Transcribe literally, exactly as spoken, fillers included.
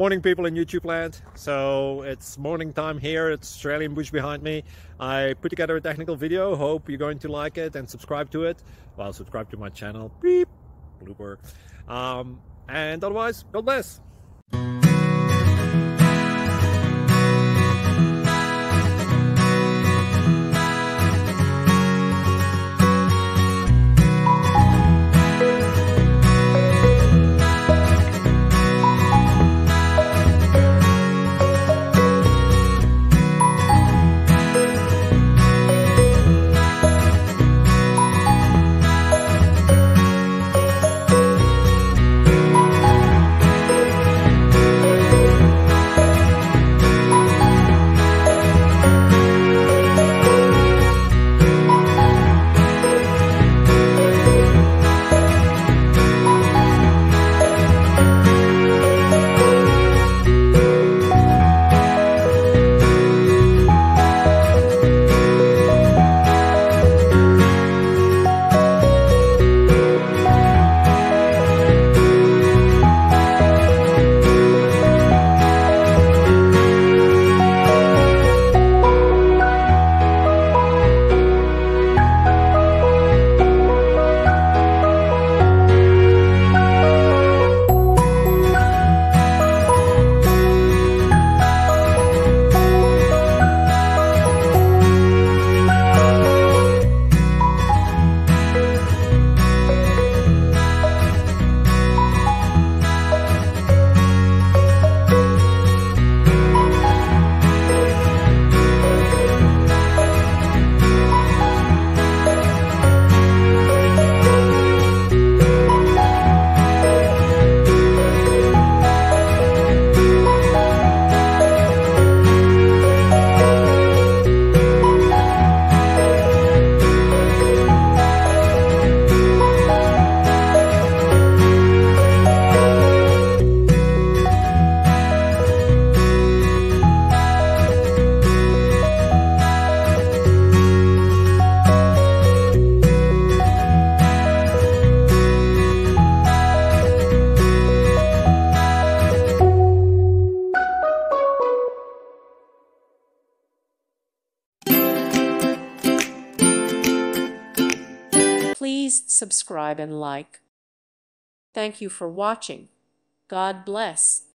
Morning, people in YouTube land. So it's morning time here. It's Australian bush behind me. I put together a technical video. Hope you're going to like it and subscribe to it. Well, subscribe to my channel. Beep. Blooper. Um, and otherwise, God bless. Please subscribe and like. Thank you for watching. God bless.